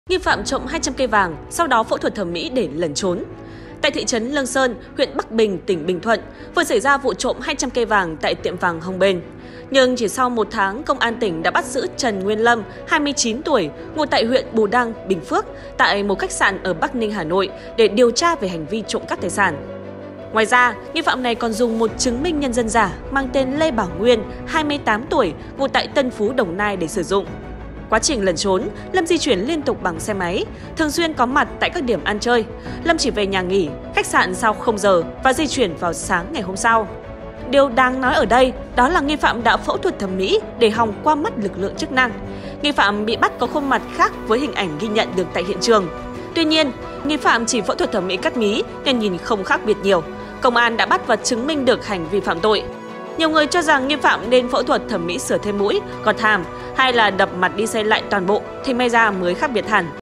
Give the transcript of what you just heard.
Nghi phạm trộm 200 cây vàng, sau đó phẫu thuật thẩm mỹ để lẩn trốn. Tại thị trấn Lương Sơn, huyện Bắc Bình, tỉnh Bình Thuận, vừa xảy ra vụ trộm 200 cây vàng tại tiệm vàng Hồng Bền. Nhưng chỉ sau 1 tháng, Công an tỉnh đã bắt giữ Trần Nguyên Lâm, 29 tuổi, ngụ tại huyện Bù Đăng, Bình Phước, tại một khách sạn ở Bắc Ninh, Hà Nội để điều tra về hành vi trộm cắp tài sản. Ngoài ra, nghi phạm này còn dùng một chứng minh nhân dân giả mang tên Lê Bảo Nguyên, 28 tuổi, ngụ tại Tân Phú, Đồng Nai để sử dụng. Quá trình lẩn trốn, Lâm di chuyển liên tục bằng xe máy, thường xuyên có mặt tại các điểm ăn chơi. Lâm chỉ về nhà nghỉ, khách sạn sau 0 giờ và di chuyển vào sáng ngày hôm sau. Điều đáng nói ở đây đó là nghi phạm đã phẫu thuật thẩm mỹ để hòng qua mắt lực lượng chức năng. Nghi phạm bị bắt có khuôn mặt khác với hình ảnh ghi nhận được tại hiện trường. Tuy nhiên, nghi phạm chỉ phẫu thuật thẩm mỹ cắt mí nên nhìn không khác biệt nhiều. Công an đã bắt và chứng minh được hành vi phạm tội. Nhiều người cho rằng nghi phạm nên phẫu thuật thẩm mỹ sửa thêm mũi, gọt hàm hay là đập mặt đi xây lại toàn bộ thì may ra mới khác biệt hẳn.